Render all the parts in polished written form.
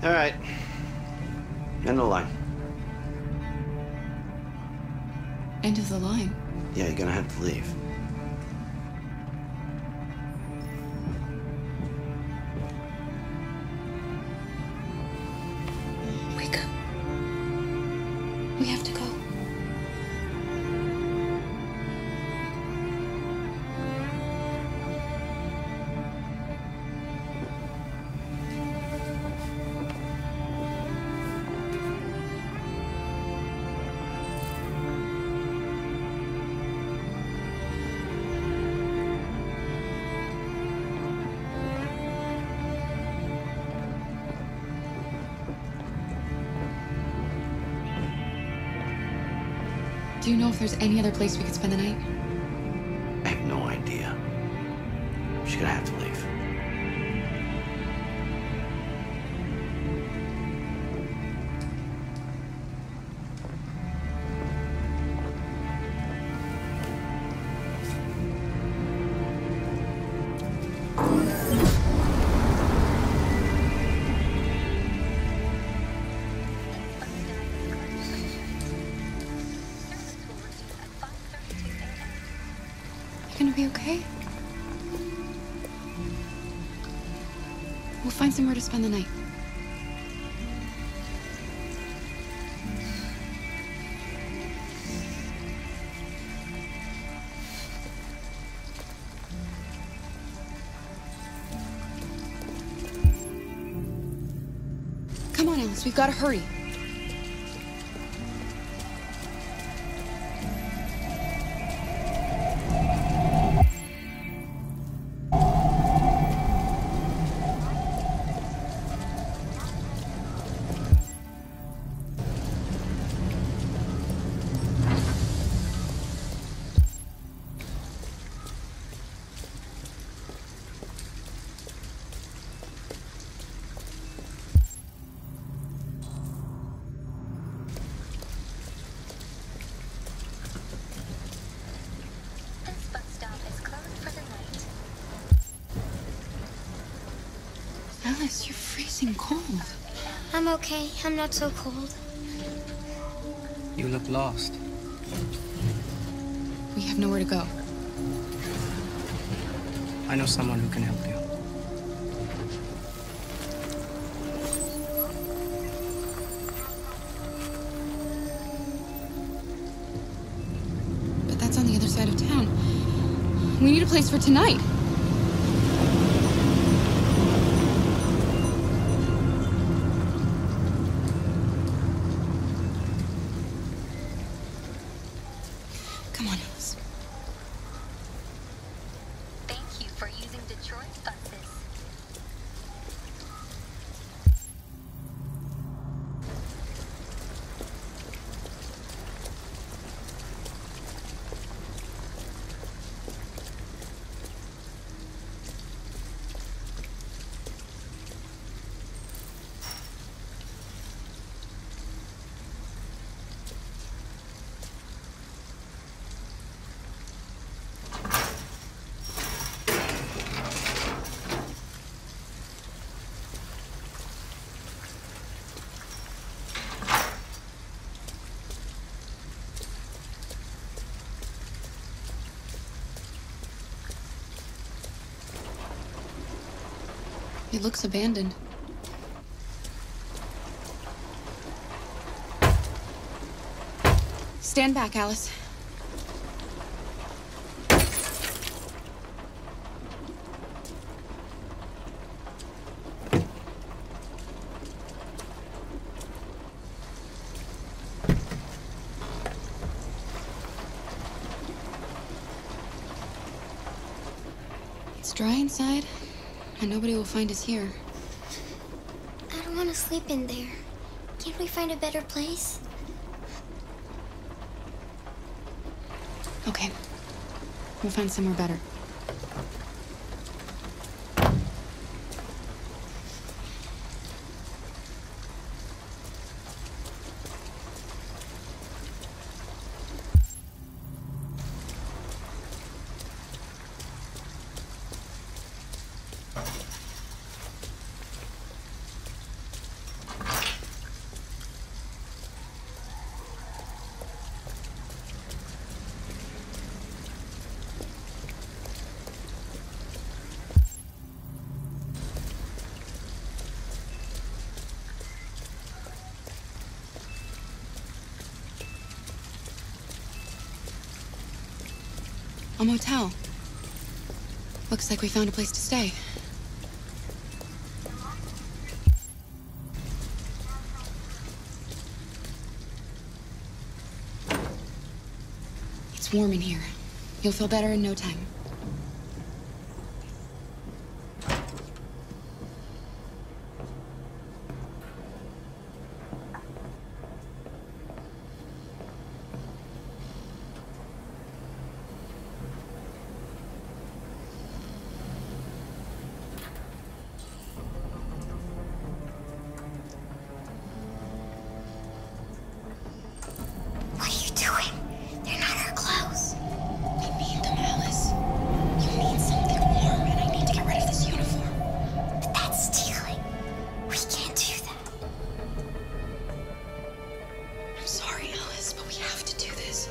All right. End of the line. End of the line? Yeah, you're gonna have to leave. Wake up. We have to go. Do you know if there's any other place we could spend the night? I have no idea. She's gonna have to leave. You gonna be okay? We'll find somewhere to spend the night. Come on, Alice, we've gotta hurry. Alice, you're freezing cold. I'm okay. I'm not so cold. You look lost. We have nowhere to go. I know someone who can help you. But that's on the other side of town. We need a place for tonight. Come on, Alice. Thank you for using Detroit buses. It looks abandoned. Stand back, Alice. It's dry inside, and nobody will find us here. I don't want to sleep in there. Can't we find a better place? Okay. We'll find somewhere better. A motel. Looks like we found a place to stay. It's warm in here. You'll feel better in no time. What are you doing? They're not our clothes. We need them, Alice. You need something warm, and I need to get rid of this uniform. But that's stealing. We can't do that. I'm sorry, Alice, but we have to do this.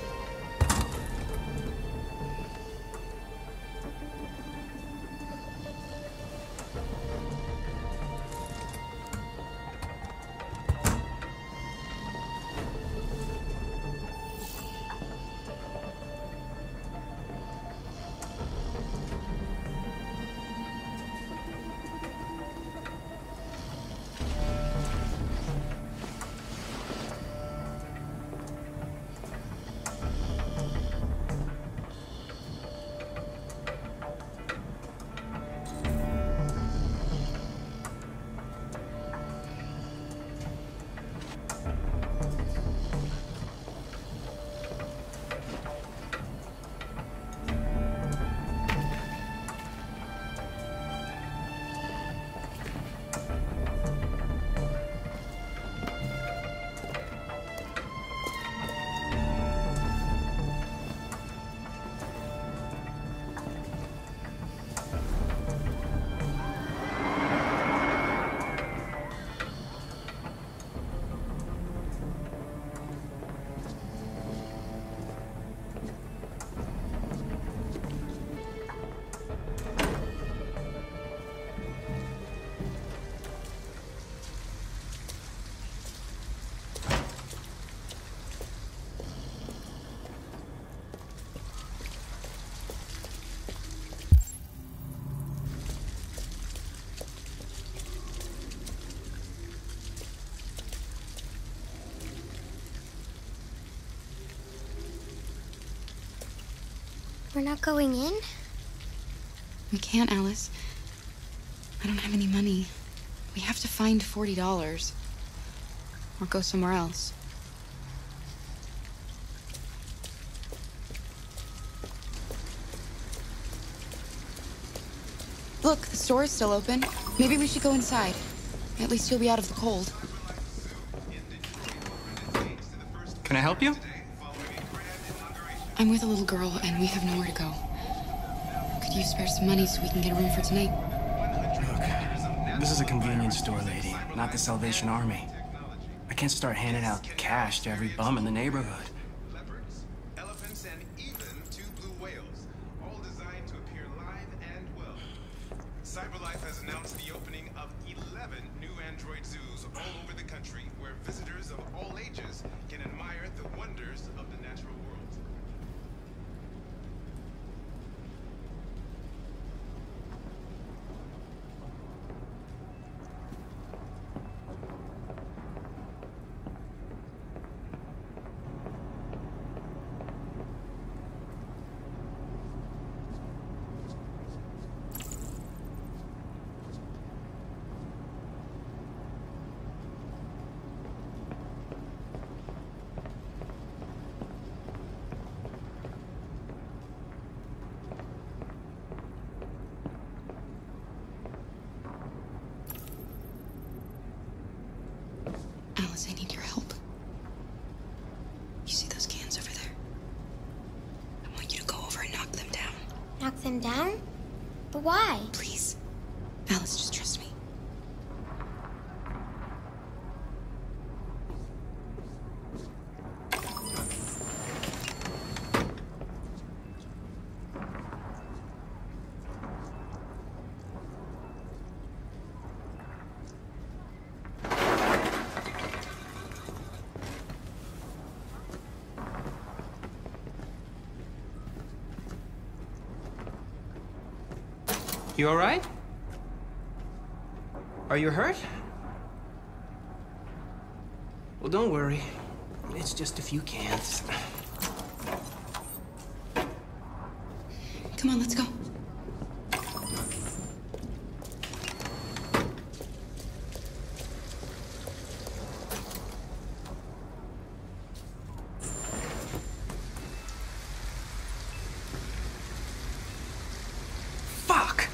We're not going in? We can't, Alice. I don't have any money. We have to find $40. Or go somewhere else. Look, the store is still open. Maybe we should go inside. At least you'll be out of the cold. Can I help you? I'm with a little girl, and we have nowhere to go. Could you spare some money so we can get a room for tonight? Look, this is a convenience store, lady, not the Salvation Army. I can't start handing out cash to every bum in the neighborhood. Leopards, elephants, and even 2 blue whales, all designed to appear live and well. CyberLife has announced the opening of 11 new android zoos all over the country where visitors of all ages can admire the wonders of the natural world. Alice, I need your help. You see those cans over there? I want you to go over and knock them down. Knock them down? But why? Please. Alice, just trust me. You all right? Are you hurt? Well, don't worry. It's just a few cans. Come on, let's go. Fuck!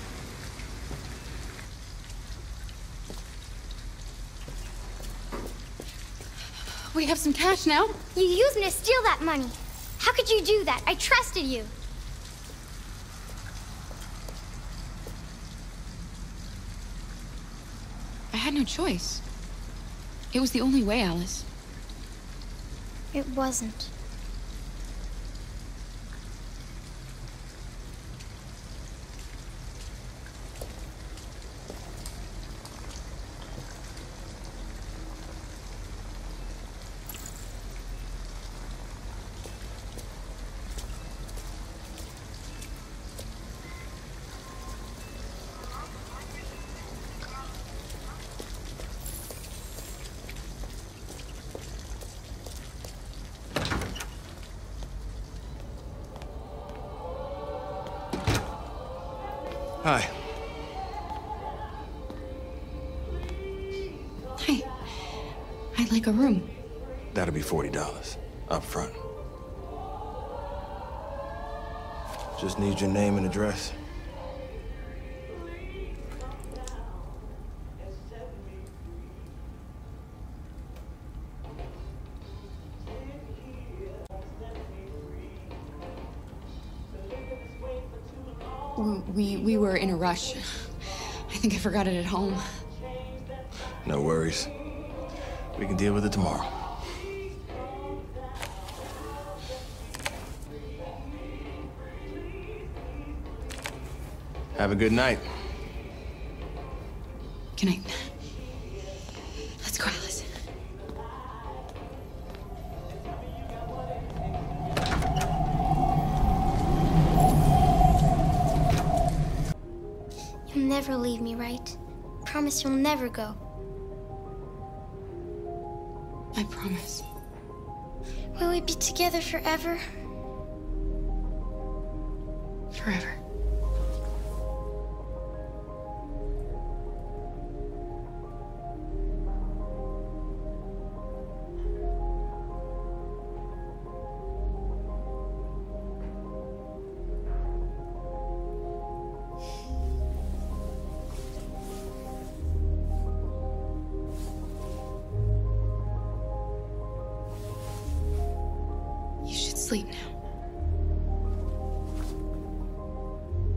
We have some cash now. You used me to steal that money. How could you do that? I trusted you. I had no choice. It was the only way, Alice. It wasn't. Hi. Hey, I'd like a room. That'll be $40 up front. Just need your name and address. We were in a rush. I think I forgot it at home. No worries. We can deal with it tomorrow. Have a good night. Good night. Let's go, Alice. You'll never leave me, right? Promise you'll never go. I promise. Will we be together forever? Forever. You should sleep now.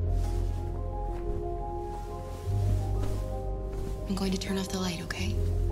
I'm going to turn off the light, okay?